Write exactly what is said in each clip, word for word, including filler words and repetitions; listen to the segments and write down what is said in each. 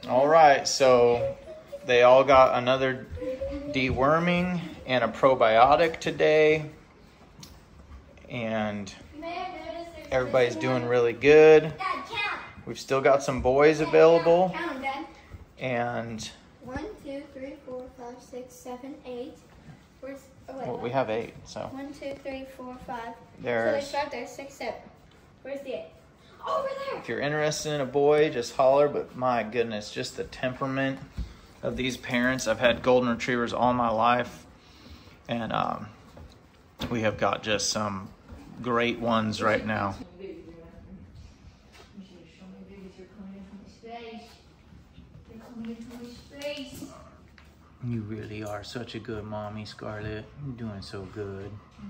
All right, so they all got another deworming and a probiotic today. And everybody's doing really good. We've still got some boys available. And one, two, three, four, five, six, seven, eight. Where's, oh wait, well, we have eight, so. One, two, three, four, five. There's, so there's five, there's six, seven. Where's the eight? Over there. If you're interested in a boy, just holler. But my goodness, just the temperament of these parents. I've had golden retrievers all my life. And um, we have got just some great ones right now. You really are such a good mommy, Scarlett. You're doing so good.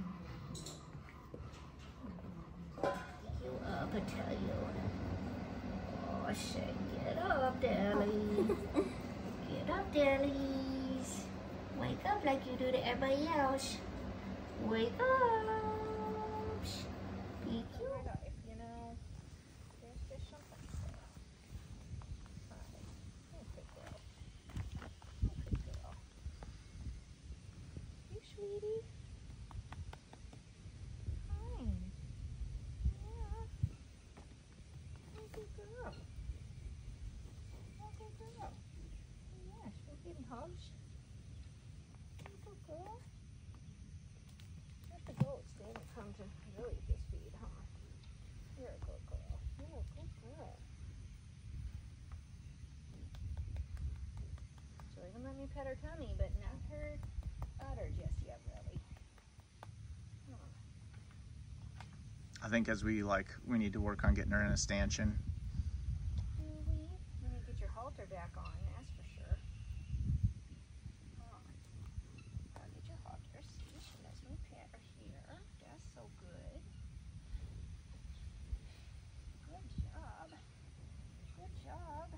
You up, I tell you. Oh, shit. Get up, Dallies. Get up, Dallies. Wake up like you do to everybody else. Wake up. Be cute. You know, there's just something. Hi. Good girl. Good girl. You sweetie. Hi. Yeah. Good girl. Good girl. Yes, we're getting hugs. Good girl. The goats, they haven't come to really just feed, huh? You're a good girl. You're a good girl. She'll even let me pet her tummy, but not her udder just yet, really. Huh. I think as we like, we need to work on getting her in a stanchion. Do we? You need to get your halter back on, that's for sure. Huh. I'll get your halter. See, she lets me pet her here. That's so good. Good job. Good job.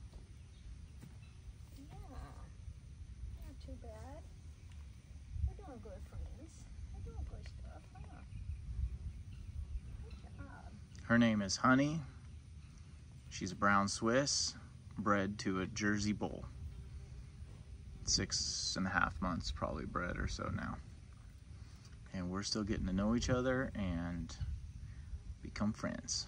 Yeah. Not too bad. We're doing good, friends. We're doing good stuff, huh? Good job. Her name is Honey. She's a brown Swiss, bred to a Jersey bull. Six and a half months probably bred or so now. And we're still getting to know each other and become friends.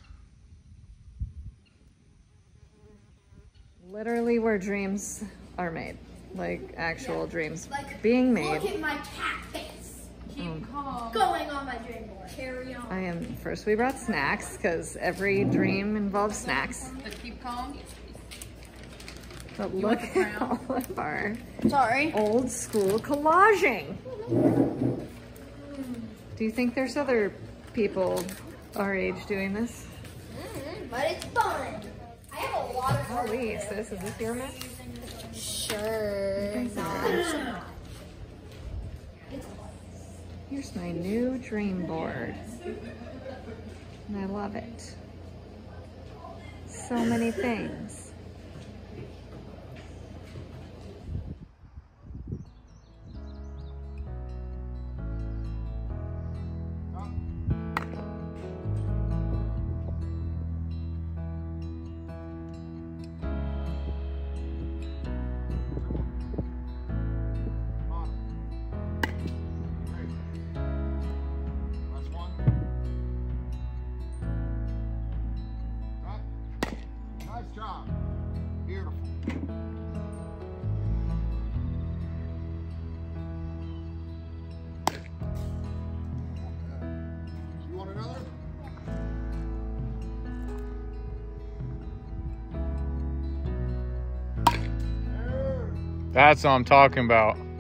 Literally where dreams are made. Like actual Yeah. dreams Like, being made. Look at my cat face. Keep Um, calm. Going on my dream board. Carry on. I am, first we brought snacks because every dream involves snacks. But keep calm. But You look want the at all of our Sorry. old school collaging. Do you think there's other people our age doing this? Mm, but it's fun. I have a lot of fun. Holy, is this, is this your mess? Sure. Here's my new dream board. And I love it. So many things. Nice job. Beautiful. You want another? That's what I'm talking about.